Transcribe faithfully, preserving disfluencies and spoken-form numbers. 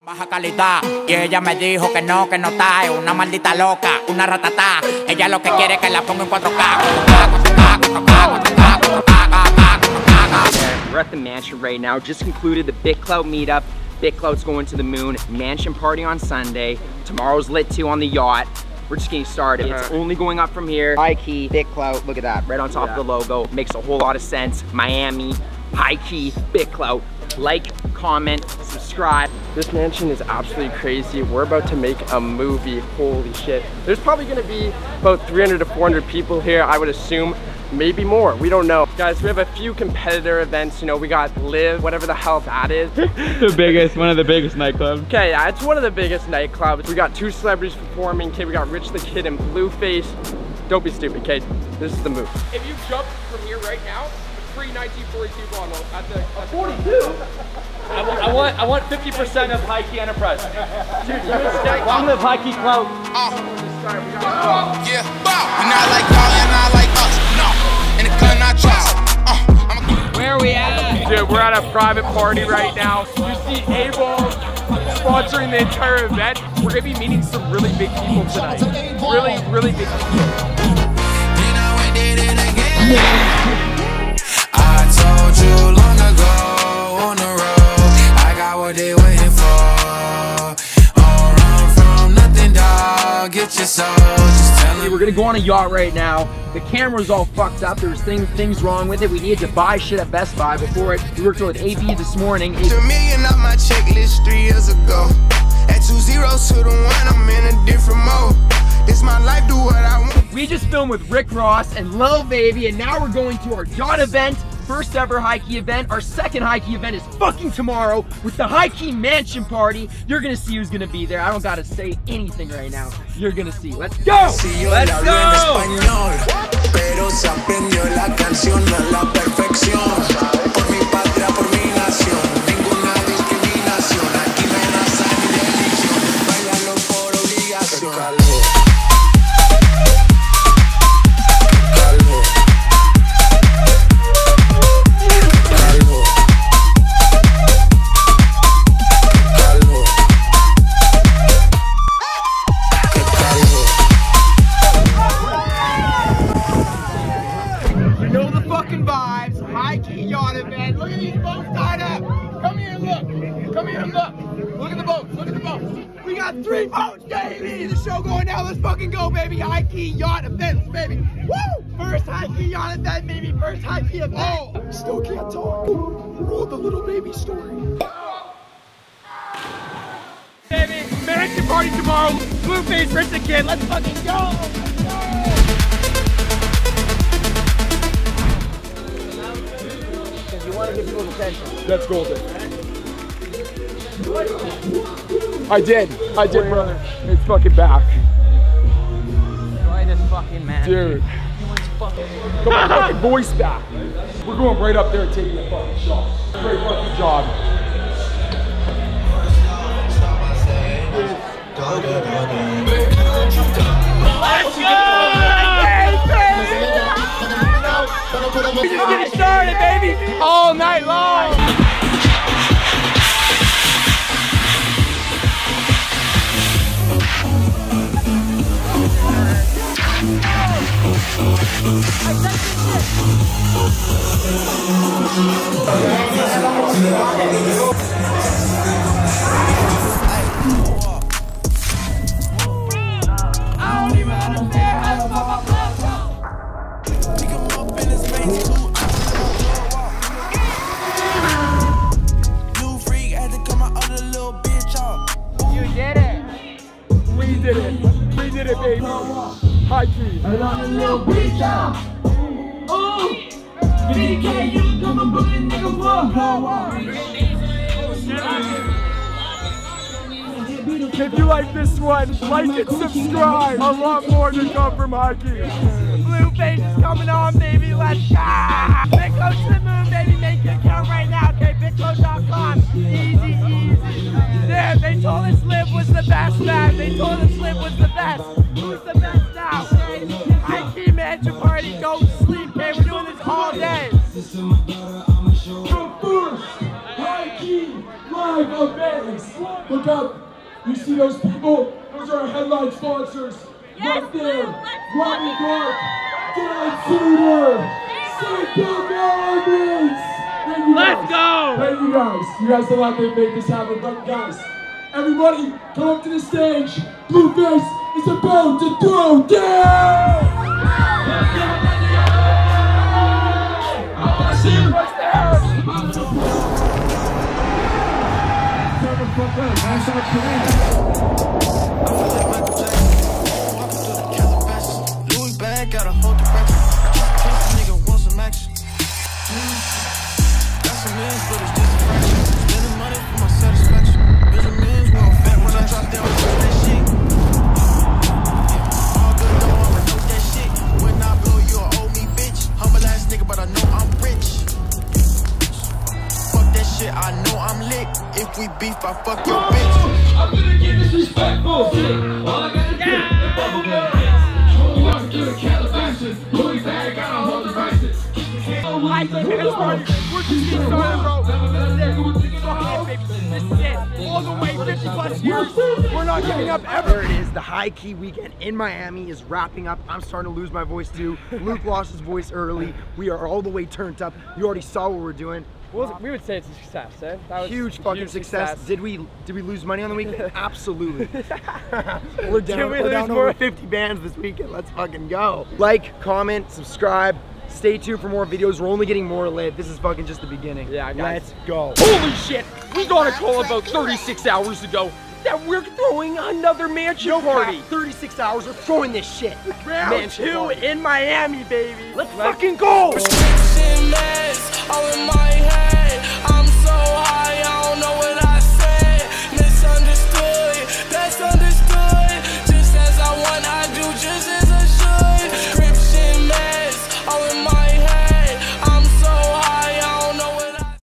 Baja calidad, y ella me dijo que no, que no está, es una maldita loca, una ratatá. Ella lo que quiere es que la ponga en cuatro K. We're at the mansion right now. Just concluded the Big Clout meetup. Big Clout's going to the moon. Mansion party on Sunday. Tomorrow's lit too on the yacht. We're just getting started. It's only going up from here. High key, Big Clout. Look at that, right on top of the logo. Makes a whole lot of sense. Miami, high key, Big Clout. Like, comment, subscribe. This mansion is absolutely crazy. We're about to make a movie. Holy shit. There's probably gonna be about three hundred to four hundred people here, I would assume. Maybe more, we don't know. Guys, we have a few competitor events. You know, we got Live, whatever the hell that is. The biggest, one of the biggest nightclubs. Okay, yeah, it's one of the biggest nightclubs. We got two celebrities performing. Okay, we got Rich the Kid and Blueface. Don't be stupid, okay? This is the move. If you jump from here right now, free nineteen forty-two bottle at the at forty-two. I want, I want, I want fifty percent of High Key Enterprise. Dude, you stay. Long live High Key Clout. Uh, yeah, we're not like y'all and not like us. No, in the gun not trust. Uh, Where are we at? Dude, we're at a private party right now. You see A-Ball sponsoring the entire event. We're gonna be meeting some really big people tonight. Really, really big people. I told you long ago on the road, I got what they waiting for. Don't run from nothing, dog. Get your soul. Just tell them. We're gonna go on a yacht right now. The camera's all fucked up. There's things things wrong with it. We needed to buy shit at Best Buy before it. We worked with A B this morning. A million on my checklist three years ago. At two zeros to the one, I'm in a different mode. It's my life, do what I want. We just filmed with Rick Ross and Lil Baby, and now we're going to our yacht event. First ever High Key event. Our second High Key event is fucking tomorrow with the High Key Mansion party. You're gonna see who's gonna be there. I don't gotta say anything right now. You're gonna see. Let's go! Let's go! Pero se aprendió la canción a la perfección. Por mi patria, por mi nación. Ninguna discriminación. Aquí no hay raza ni religión. Báilalo por obligación. Three boats, baby! The show going down. Let's fucking go, baby! High Key Yacht events, baby! Woo! First High Key Yacht event, baby! First High Key event! Oh! Still can't talk. Roll the little baby story. Baby, mansion party tomorrow. Blueface, Rich the Kid. Let's fucking go! Because you want to give people attention. That's golden. I did. I did, brother. It's fucking back. Enjoy this fucking man. Dude. Got my fucking voice back. We're going right up there and taking a fucking shot. Great fucking job. Let's go! We're just getting started, baby. All night long. High Key. And I'm a little bitch out. Ooh. B K, you come and book a nigga for. If you like this one, like and subscribe. A lot more to come from High Key. Blueface is coming on, baby. Let's go. Big Clout to the moon, baby. Make your account right now. Okay, big clout dot com. Easy, easy. Damn, they told us Live was the best, man. They told us Live was the best. Who's the best now? Okay? High Key Mansion party. Don't sleep, okay? We're doing this all day. From first High Key live events. look up, you see those people? Those are our headline sponsors. Yes, right there. Lou, let's Robbie go. Clark, Dan Suter, Saint Elements. Thank you Let's guys. go. Thank you guys. You guys are allowed to make this happen. But guys, everybody come up to the stage. Blueface is about to throw down. Louis bag, gotta hold the pressure. This nigga wants some action. Got some ends, but it's just a fraction. Spending money for my satisfaction. Benjamins won't fat when I drop down with that shit. All good though, I'ma know that shit. When I blow, you'll owe me, bitch. Humble ass nigga, but I know I'm rich. Fuck that shit, I know I'm lit. If we beef, I fuck your bitch. I'm gonna get disrespectful. All I gotta do is bubble gum. Welcome to the Calabasas. Louis bag, gotta hold the prices. Hi, K, we're just getting started, bro. This is it. Fuck it, baby. This is it. All the way, fifty plus years. We're not giving up ever. There it is. The high key weekend in Miami is wrapping up. I'm starting to lose my voice too. Luke lost his voice early. We are all the way turned up. You already saw what we're doing. Well, we would say it's a success, eh? That was Huge a fucking huge success. success. Did we did we lose money on the weekend? Absolutely. we're down, Did we we're lose down more? over fifty bands this weekend. Let's fucking go. Like, comment, subscribe. Stay tuned for more videos. We're only getting more lit. This is fucking just the beginning. Yeah, guys. Let's go. Holy shit! We got a call about thirty-six hours ago that we're throwing another mansion No party. party. thirty-six hours. We're throwing this shit. Round Mansion two party. in Miami, baby. Let's fucking go. All in my head, I'm so high, I don't know